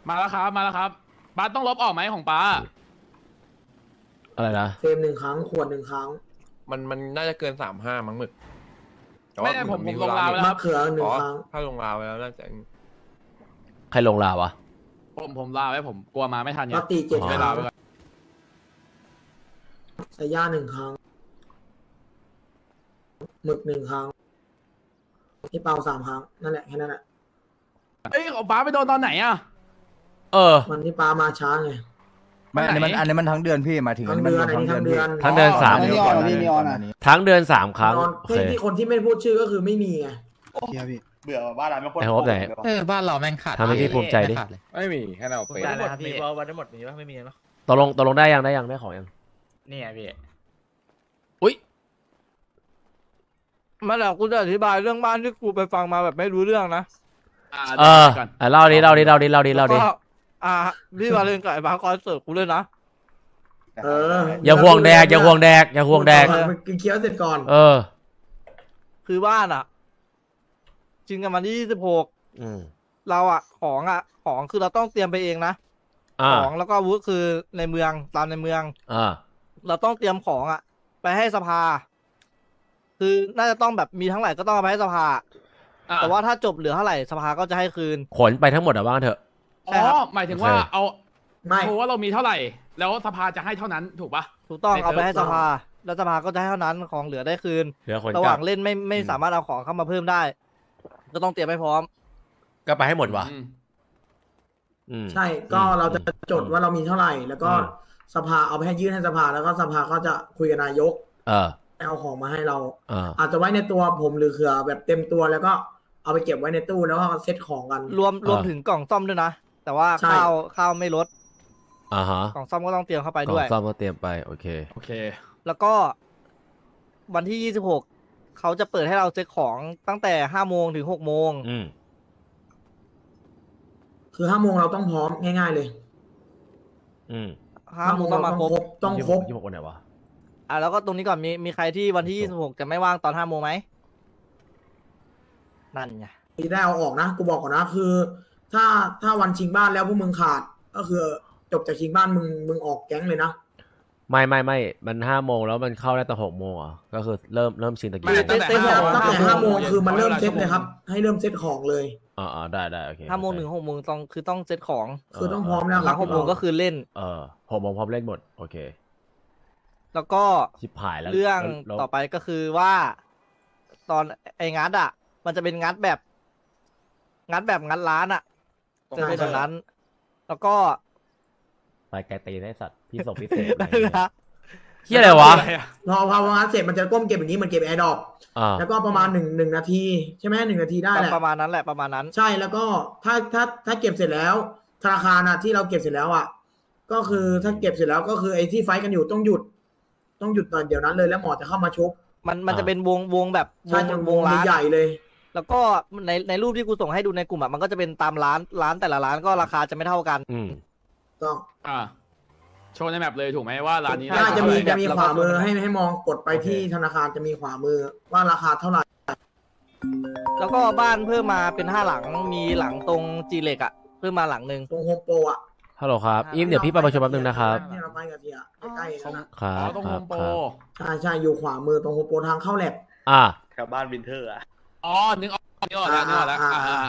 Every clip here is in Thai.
มาแล้วครับมาแล้วครับป้าต้องลบออกไหมของป้าอะไรนะเฟรม1 ครั้งขวด1 ครั้งมันน่าจะเกิน35มั้งหมึกแต่ว่าไม่ได้ผมลงธุระลาไปแล้วคมะรับเขือหนึ่อ๋งอครั้งถ้าลงลาไปแล้วน่าจะใครลงลาวะผมลาไว้ผมกลัวมาไม่ทันไงปาติ7 คไม่รั้ลาง ไปก่อนสายย่า1 ครั้งหมึก1 ครั้งที่เปา3 ครั้งนั่นแหละแค่นั้นแหละเอ้ยของป้าไปโดนตอนไหนอ่ะเออมันที่ปลามาช้าไงไม่อันนี้มันไหนอันนี้มันทั้งเดือนพี่หมายถึงทั้งเดือนอันนี้ทั้งเดือนทั้งเดือน3 เดียวก่อนพี่นีออนอ่ะทั้งเดือน3 ครั้งนอนโอเคที่คนที่ไม่พูดชื่อก็คือไม่มีไงเบื่อบ้านเราไม่คนไอ้โฮปไหนบ้านเราแม่งขาดทำให้พี่ภูมิใจดิขาเลยไม่มีแค่เราเป๊ะได้แล้วครับพี่วันทั้งหมดมีป่ะไม่มีเนาะตกลงได้ยังได้ของยังนี่ไงพี่อุ้ยมาแล้วกูจะอธิบายเรื่องบ้านที่กูไปฟังมาแบบไม่รู้เรื่องนะเออเล่าดิแล้วก็พี่วาเลนกับไอ้บาสคอนเสิร์ตกูเลยนะเอออย่าห่วงแดกอย่าห่วงแดกมันกินเคี้ยวเสร็จก่อนเออคือบ้านอ่ะจริงกันวันที่26 อืมเราอ่ะของคือเราต้องเตรียมไปเองนะ ของแล้วก็อาวุธคือในเมืองตามในเมืองเราต้องเตรียมของอ่ะไปให้สภา คือน่าจะต้องแบบมีทั้งหลายก็ต้องเอาไปให้สภา แต่ว่าถ้าจบเหลือเท่าไหร่สภาก็จะให้คืนขนไปทั้งหมดว่างั้นเถอะอ๋อหมายถึงว่าเอาไม่โชว์ว่าเรามีเท่าไหร่ แล้วสภาจะให้เท่านั้นถูกปะถูกต้องในเอาไปให้เซิสร์ฟภา แล้วสภาก็จะให้เท่านั้นของเหลือได้คืนเหลือขนระหกลัว่างบเล่นไม่สามารถเอาของเข้ามาเพิ่มได้ ก็ต้องเตรียมให้พร้อมก็ไปให้หมดวะใช่ก็เราจะจดว่าเรามีเท่าไหร่ แล้วก็สภาเอาไปให้ยื่นให้สภาแล้วก็สภาก็จะคุยกับนายกเอาของมาให้เราอาจจะไว้ในตัวผมหรือเขือแบบเต็มตัวแล้วก็เอาไปเก็บไว้ในตู้แล้วก็เซ็ตของกันรวมถึงกล่องซ่อมด้วยนะ แต่ว่าใช่ข้าวไม่ลดฮะกล่องซ่อมก็ต้องเตรียมเข้าไปกล่ด้วยองซ่อมก็เตรียมไปโอเคแล้วก็วันที่26เขาจะเปิดให้เราเซ็ตของตั้งแต่5 โมงถึง6 โมงคือ5 โมงเราต้องพร้อมง่ายๆเลย 5 โมงก็มาครบต้องครบ 26วันไหนวะแล้วก็ตรงนี้ก่อนมีใครที่วันที่26จะไม่ว่างตอน5 โมงไหมนั่นไงที่ได้เอาออกนะกูบอกก่อนนะคือ ถ้าวันชิงบ้านแล้วพวกมึงขาดก็คือจบจากชิงบ้านมึงออกแก๊งเลยนะไม่มัน5 โมงแล้วมันเข้าได้ตอน6 โมงอ่ะก็คือเริ่มชิงตะกี้ตั้งแต่ตั้งแต่5 โมงคือมันเริ่มเซ็ตเลยครับให้เริ่มเซ็ตของเลยได้โอเค 5 โมงถึง6 โมงต้องเซ็ตของคือต้องพร้อมแล้วหลัง6 โมงก็คือเล่น 6 โมงพร้อมเล่นหมดโอเคแล้วก็ชิบหายแล้วเรื่องต่อไปก็คือว่า ตอนไอ้งัดอ่ะ มันจะเป็นงัดแบบงัดร้านอ่ะจะเป็นแบบนั้น แล้วก็ไปไกลตีได้สัตว์พี่ส่งพิเศษนะเฮียอะไรวะพองานเสร็จมันจะก้มเก็บอย่างนี้มันเก็บแอร์ดรอปแล้วก็ประมาณ1 นาทีใช่ไหม1 นาทีได้แหละประมาณนั้นแหละประมาณนั้นใช่แล้วก็ถ้าเก็บเสร็จแล้วธนาคารที่เราเก็บเสร็จแล้วอ่ะก็คือถ้าเก็บเสร็จแล้วก็คือไอ้ที่ไฟกันอยู่ต้องหยุดตอนเดี๋ยวนั้นเลยแล้วหมอจะเข้ามาชุบมันจะเป็นวงแบบวใช่งจะวงร้านใหญ่เลยแล้วก็ในรูปที่กูส่งให้ดูในกลุ่มอ่ะมันก็จะเป็นตามร้านแต่ละร้านก็ราคาจะไม่เท่ากันต้องโชว์ในแมปเลยถูกไหมว่าร้านนี้จะมีขวามือให้มองกดไปที่ธนาคารจะมีขวามือว่าราคาเท่าไหร่แล้วก็บ้านเพิ่มมาเป็น5 หลังมีหลังตรงจีเล็กอ่ะเพิ่มมาหลังนึงตรงโฮมโปรอ่ะฮัลโหลครับอิมเดี๋ยวพี่ไปประชุมแป๊บนึงนะครับที่เราไปกับเทียใกล้ๆนั่นนะครับตรงโฮมโปรใช่อยู่ขวามือตรงโฮมโปรทางเข้าแลบแถวบ้านวินเทอร์อ่ะอ๋อนึกออกแล้วนึกออกแล้ว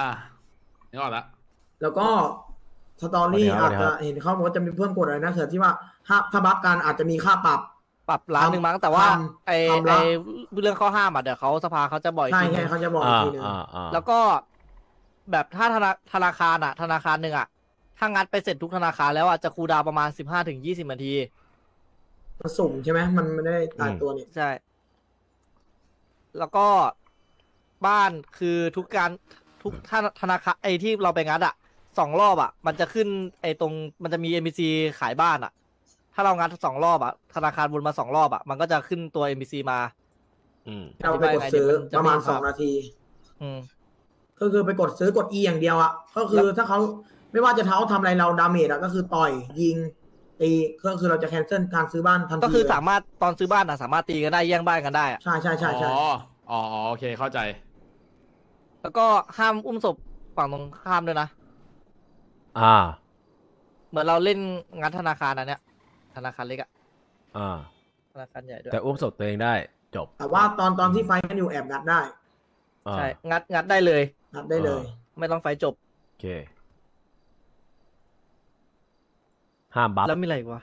แล้วก็สตอรี่อาจจะเห็นเขาบอกว่าจะมีเพิ่มกฎอะไรนะเสือที่ว่าถ้าบัฟกันอาจจะมีค่าปรับร้านหนึ่งมั้งแต่ว่าไอทำละเรื่องข้อห้ามอ่ะเดี๋ยวเขาสภาเขาจะบ่อยใช่ทีนึงเขาจะบอกอีกทีนึงแล้วก็แบบถ้าธนาคารอ่ะธนาคารหนึ่งอ่ะถ้างัดไปเสร็จทุกธนาคารแล้วอ่ะจะคูลดาวน์ประมาณ15-20 นาทีมันสุ่มใช่ไหมมันไม่ได้ตายตัวนี่ใช่ แล้วก็บ้านคือทุกธนาคารไอที่เราไปงัดอ่ะ2 รอบอ่ะมันจะขึ้นไอตรงมันจะมี NPC ขายบ้านอ่ะถ้าเรางัด2 รอบอ่ะธนาคารวนมา2 รอบอ่ะมันก็จะขึ้นตัว NPC มาเราไปกดซื้อประมาณ2 นาทีก็คือไปกดซื้อกด E อย่างเดียวอ่ะก็คือถ้าเขาไม่ว่าจะเท้าทำอะไรเราดาเมจอ่ะก็คือต่อยยิงตีก็คือเราจะแคนเซิลการซื้อบ้านทันทีก็คือสามารถตอนซื้อบ้านอ่ะสามารถตีกันได้แย่งบ้านกันได้อ่ะใช่อ๋อโอเคเข้าใจแล้วก็ห้ามอุ้มศพฝั่งตรงข้ามด้วยนะเหมือนเราเล่นงัดธนาคารอันเนี้ยธนาคารเล็กอะธนาคารใหญ่ด้วยแต่อุ้มศพตัวเองได้จบแต่ว่าตอนที่ไฟกันอยู่แอบงัดได้ใช่งัดได้เลยงัดได้เลยไม่ต้องไฟจบโอเคห้ามบัฟแล้วมีอะไรวะ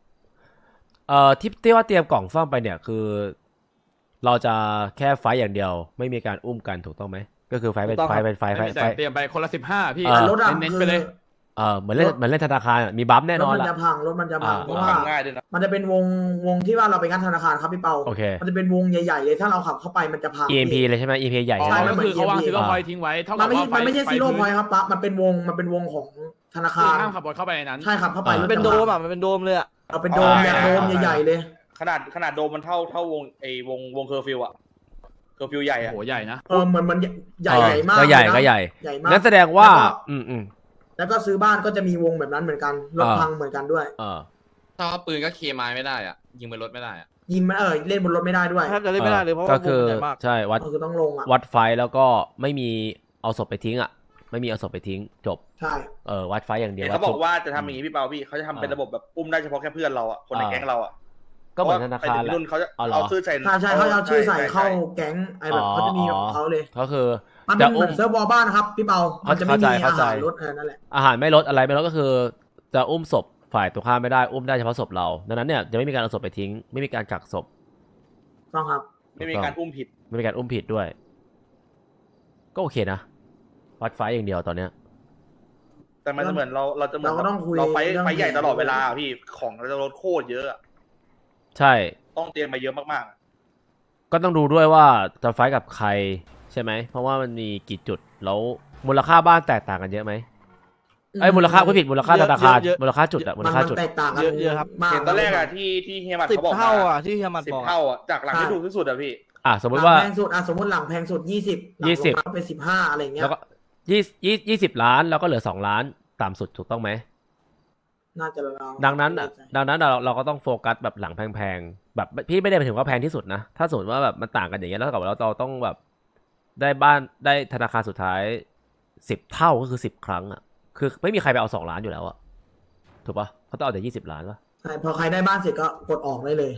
ที่ว่าเตรียมกล่องซ่อมไปเนี่ยคือเราจะแค่ไฟอย่างเดียวไม่มีการอุ้มกันถูกต้องไหมก็คือไฟเป็นไฟเตรียมไปคนละ15พี่รถเน้นไปเลยเหมือนเล่นธนาคารมีบัฟแน่นอนรถมันจะพังเพราะว่ามันจะเป็นวงที่ว่าเราไปงัดธนาคารครับพี่เปามันจะเป็นวงใหญ่ๆเลยถ้าเราขับเข้าไปมันจะพัง EMP เลยใช่ไหม EMP ใหญ่ใช่ก็คือเขาวางซีโร่พอยต์ทิ้งไว้เท่ากับว่ามันไม่ใช่ซีโร่พอยต์ครับปะมันเป็นวงของธนาคารห้ามขับรถเข้าไปในนั้นใช่ครับเข้าไปมันเป็นโดมมันเป็นโดมเลยอะเอาเป็นโดมแบบโดมใหญ่ๆเลยขนาดโดมมันเท่าวงวงเคอร์ฟิวอะเคอร์ฟิวใหญ่อะโหใหญ่นะมันใหญ่มากก็ใหญ่งั้นแสดงว่าแล้วก็ซื้อบ้านก็จะมีวงแบบนั้นเหมือนกันรถพังเหมือนกันด้วยถ้าปืนก็เคมายไม่ได้อ่ะยิงบนรถไม่ได้อ่ะยิงมันเล่นบนรถไม่ได้ด้วยแทบจะเล่นไม่ได้เลยเพราะว่าก็คือใช่วัดคือต้องลงวัดไฟแล้วก็ไม่มีเอาศพไปทิ้งอ่ะไม่มีเอาศพไปทิ้งจบใช่วัดไฟอย่างเดียวเขาบอกว่าจะทำอย่างนี้พี่เปาพี่เขาจะทำเป็นระบบแบบอุ้มได้เฉพาะแค่เพื่อนเราอ่ะคนในแก๊งเราอ่ะก็เหมือนธนาคารแหละเขาจะเอาชื่อใส่ใช่เขาเอาชื่อใส่เข้าแก๊งไอ้แบบเขาจะมีของเขาเลยก็คือมันเป็นเหมือนเซิร์ฟวอลบ้านนะครับพี่เปามันจะไม่มีอาหารลดนั่นแหละอาหารไม่ลดอะไรไม่ลดก็คือจะอุ้มศพฝ่ายตัวข้ามไม่ได้อุ้มได้เฉพาะศพเราดังนั้นเนี่ยจะไม่มีการเอาศพไปทิ้งไม่มีการกักศพต้องครับไม่มีการอุ้มผิดไม่มีการอุ้มผิดด้วยก็โอเคนะวัดไฟอย่างเดียวตอนเนี้ยแต่มันจะเหมือนเราจะเหมือนเราไฟใหญ่ตลอดเวลาพี่ของเราจะลดโคตรเยอะใช่ต้องเตรียมมาเยอะมากๆก็ต้องดูด้วยว่าจะไฟกับใครใช่ไหมเพราะว่ามันมีกี่จุดแล้วมูลค่าบ้านแตกต่างกันเยอะไหมมูลค่าผู้ผิดมูลค่าธนาคารมูลค่าจุดอะมูลค่าจุดแตกต่างกันเยอะครับเห็นตอนแรกอะที่เฮียมัดเขาบอก 10 เท่าอะที่เฮียมัดบอก 10 เท่าอะจากหลังที่ถูกที่สุดอะพี่สมมติว่าแพงสุดสมมติหลังแพงสุด20เป็น15อะไรเงี้ยแล้วก็20 ล้านแล้วก็เหลือ2 ล้านต่ำสุดถูกต้องไหมน่าจะดังนั้นเราก็ต้องโฟกัสแบบหลังแพงๆแบบพี่ไม่ได้ไปถึงว่าแพงที่สุดนะถ้าสมมติว่าแบบมันต่างกันอย่างเงี้ยแล้วกับเราต้องแบบได้บ้านได้ธนาคารสุดท้าย10 เท่าก็คือ10 ครั้งอ่ะคือไม่มีใครไปเอา2 ล้านอยู่แล้วอ่ะถูกปะเขาต้องเอาแต่20 ล้านป่ะใช่พอใครได้บ้านเสร็จก็กดออกได้เลย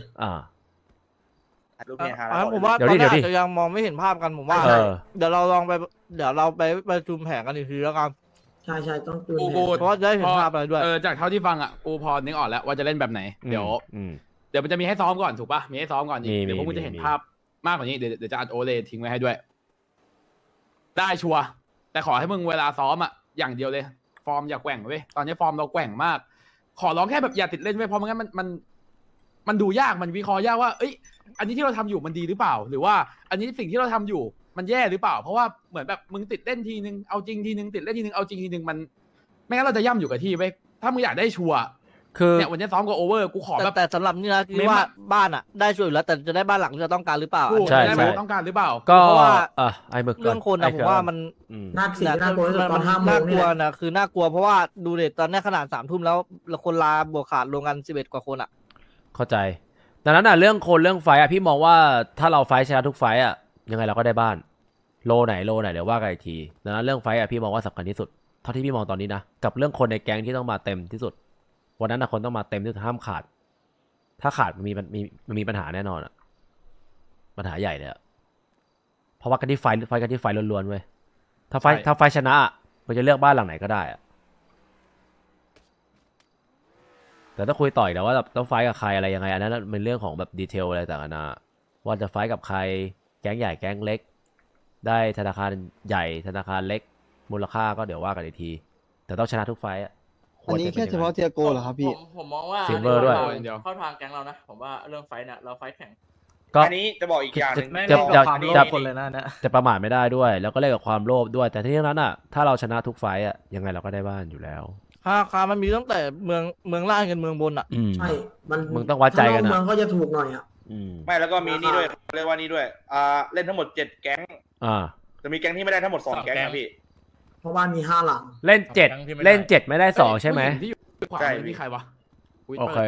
ผมว่าตอนนี้จะยังมองไม่เห็นภาพกันผมว่าเดี๋ยวเราไปประชุมแผนกันอีกทีแล้วกันใช่ต้องดูเพราะได้เห็นภาพอะไรด้วยจากเท่าที่ฟังอ่ะกูพอนึกออกแล้วว่าจะเล่นแบบไหนเดี๋ยวมันจะมีให้ซ้อมก่อนถูกปะมีให้ซ้อมก่อนเดี๋ยวพวกมึงจะเห็นภาพมากกว่านี้เดี๋ยวจะอัดโอเลทิ้งไว้ให้ด้วยได้ชัวร์แต่ขอให้มึงเวลาซ้อมอ่ะอย่างเดียวเลยฟอร์มอย่าแกว่งเว้ยตอนนี้ฟอร์มเราแกว่งมากขอร้องแค่แบบอย่าติดเล่นเว้ยเพราะงั้นมันดูยากมันวิเคราะห์ยากว่าเอ้ยอันนี้ที่เราทำอยู่มันดีหรือเปล่าหรือว่าอันนี้สิ่งที่เราทำอยู่มันแย่หรือเปล่าเพราะว่าเหมือนแบบมึงติดเล่นทีนึงเอาจริงทีนึงติดเล่นทีนึงเอาจริงทีนึงมันไม่งั้นเราจะย่ำอยู่กับที่เว้ยถ้ามึงอยากได้ชัวร์คือเนี่ยวันนี้ซ้อมกับโอเวอร์กูขอแบบแต่สำหรับนี่นะคือว่าบ้านอ่ะได้ช่วยอยู่แล้วแต่จะได้บ้านหลังที่เราต้องการหรือเปล่าใช่ต้องการหรือเปล่าก็ไอ้เรื่องคนนะผมว่ามันน่ากลัวตอน5 โมงน่ากลัวนะคือน่ากลัวเพราะว่าดูเด็ดตอนนี้ขนาด3 ทุ่มแล้วคนลาบวกขาดรวมกัน11 กว่าคนอ่ะเข้าใจดังนั้นเรื่องคนเรื่องไฟพี่มองว่าถ้าเราไฟชนะทุกไฟยังไงเราก็ได้บ้านโลไหนเดี๋ยวว่ากันอีกทีดังนั้นเรื่องไฟพี่มองว่าสำคัญที่สุดเท่าที่พี่มองตอนนี้นะกับเรื่องคนในแก๊งที่ต้องมาเต็มที่สุดวันนั้นคนต้องมาเต็มที่สุดห้ามขาดถ้าขาดมันมีปัญหาแน่นอนอะปัญหาใหญ่เลยอะเพราะว่ากันที่ไฟกันที่ไฟล้วนๆเว้ยถ้าไฟชนะมันจะเลือกบ้านหลังไหนก็ได้อะแต่ต้องคุยต่อยแต่ว่าต้องไฟกับใครอะไรยังไงอันนั้นเป็นเรื่องของแบบดีเทลอะไรต่างๆนะว่าจะไฟกับใครแก๊งใหญ่แก๊งเล็กได้ธนาคารใหญ่ธนาคารเล็กมูลค่าก็เดี๋ยวว่ากันอีกทีแต่ต้องชนะทุกไฟต์อันนี้แค่เฉพาะเทียโกเหรอครับพี่ผมมองว่าซิลเวอร์ด้วยเข้าทางแก๊งเรานะผมว่าเรื่องไฟต์เนี่ยเราไฟต์แข่งอันนี้จะบอกอีกอย่างนึงจะคนเลยนะจะประมาทไม่ได้ด้วยแล้วก็เล่นกับความโลภด้วยแต่ที่นั้นถ้าเราชนะทุกไฟต์ยังไงเราก็ได้บ้านอยู่แล้วราคามันมีตั้งแต่เมืองล่างกันเมืองบนใช่มึงต้องวัดใจกันเมืองก็จะถูกหน่อยไม่แล้วก็มีนี่ด้วยเรียกว่านี่ด้วยเล่นทั้งหมด7 แก๊งจะมีแก๊งที่ไม่ได้ทั้งหมด2 แก๊งนะพี่เพราะว่ามี5 หลังเล่น7ไม่ได้2ใช่ไหมใช่มีใครวะโอเค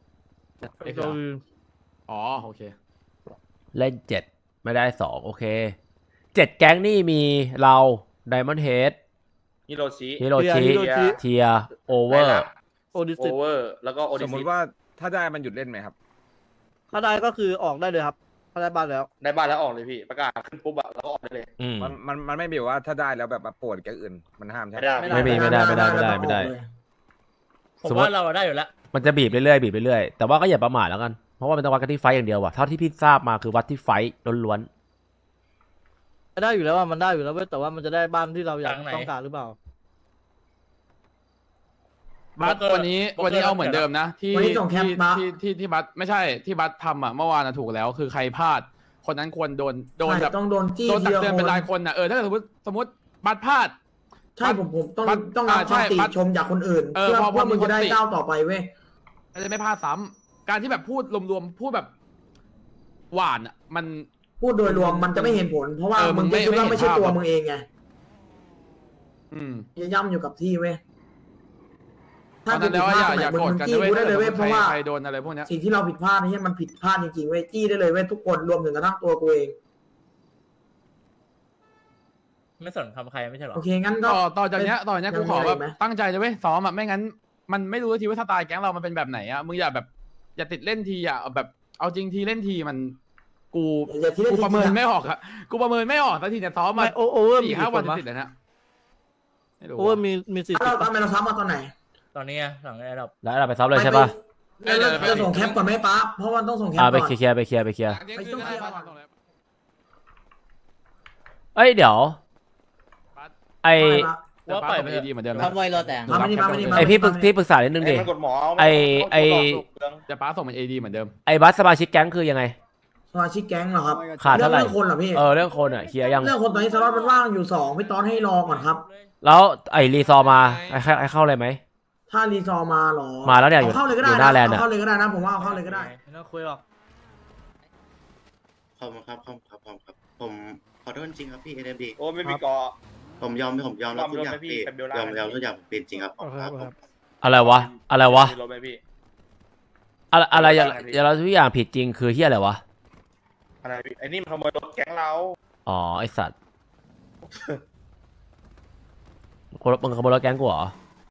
โอเคเล่น7ไม่ได้2โอเค7 แก๊งนี่มีเราไดมอนด์เฮดฮิโรชิเทียโอเวอร์โอดิโอสิเวอร์แล้วก็โอดิสมมติว่าถ้าได้มันหยุดเล่นไหมครับถ้าได้ก็คือออกได้เลยครับถ้าได้บ้านแล้วได้บ้านแล้วออกเลยพี่ประกาศขึ้นปุ๊บอะแล้วก็ออกได้เลยมันไม่มีว่าถ้าได้แล้วแบบมาปวดแกอื่นมันห้ามใช่ไหมไม่ได้ผมว่าเราได้อยู่แล้วมันจะบีบเรื่อยๆแต่ว่าก็อย่าประมาทแล้วกันเพราะว่ามันต้องวัดกันที่ไฟอย่างเดียวว่ะเท่าที่พี่ทราบมาคือวัดที่ไฟล้วนได้อยู่แล้วว่ามันได้อยู่แล้วเว้ยแต่ว่ามันจะได้บ้านที่เราอยากต้องการหรือเปล่าบัสวันนี้เอาเหมือนเดิมนะที่บัสไม่ใช่ที่บัสทำอ่ะเมื่อวานถูกแล้วคือใครพลาดคนนั้นควรโดนแบบต้องโดนจี้โดนตักเตือนเป็นรายคนนะถ้าเกิดสมมติบัสพลาดใช่ผมต้องรับคำติชมจากคนอื่นเพื่อมึงจะได้ก้าวต่อไปเว้ยจะไม่พลาดซ้ำการที่แบบพูดรวมๆพูดแบบหวานอ่ะมันพูดโดยรวมมันจะไม่เห็นผลเพราะว่ามึงคิดว่าไม่ใช่ตัวมึงเองไงย่ำอยู่กับที่เว้ยถ้าผิดพลาดไหนมึงจี้กูได้เลยเว้ยเพราะว่าโดนอะไรพวกนี้สิ่งที่เราผิดพลาดนี่มันผิดพลาดจริงๆเว้ยจี้ได้เลยเว้ยทุกคนรวมถึงกระทั่งตัวกูเองไม่สนคำใครไม่ใช่หรอโอเคงั้นก็ต่อจากเนี้ยกูขอแบบตั้งใจจะเว้ยซ้อมอ่ะไม่งั้นมันไม่รู้ทีว่าสไตล์แก๊งเรามันเป็นแบบไหนอ่ะมึงอย่าติดเล่นทีอ่ะแบบเอาจริงทีเล่นทีมันกูประเมินไม่ออกอะกูประเมินไม่ออกแต่ทีเนี่ยซ้อมมา4-5 วันติดเลยนะโอเวอร์มีสิทธิ์เราทำไมเราซ้อมมาตอนไหนตอนนี้หลังได้แล้วเราไปซ้อมเลยใช่ปะจะส่งแคปก่อนไหมป๊าเพราะว่าต้องส่งแคปก่อนไปเคลียร์เอ้ยเดี๋ยวว่าปล่อยไปดีเหมือนเดิมนะทำไว้รอแต่งไอพี่ปรึกษานิดนึงดิไอจะป้าส่งเป็น AD เหมือนเดิมไอบัสสมาชิกแก๊งคือยังไงสมาชิกแก๊งเหรอครับขาดเท่าไหร่เรื่องคนเหรอพี่เรื่องคนอ่ะเคลียร์ยังเรื่องคนตอนนี้สล็อตมันว่างอยู่2พี่ต้อนให้รอก่อนครับแล้วไอรีซอมาไอเข้าเลยไหมถ้ารีซอมาหรอมาแล้วเนี่ยเข้าเลยก็ได้หน้าแลนด์เข้าเลยก็ได้นะผมว่าเอาเข้าเลยก็ได้ไม่ต้องคุยหรอกขอบคุณครับผมขอโทษจริงครับพี่ NMD โอ้ไม่มีเกาะผมยอมรับทุกอย่างพี่ยอมทุกอย่างเป็นจริงครับอะไรวะอะไรอย่างทุกอย่างผิดจริงคือเฮียอะไรวะอะไรไอ้นี่มันขโมยรถแก๊งเราอ๋อไอสัตว์มึงขโมยรถแก๊งกูเหรอ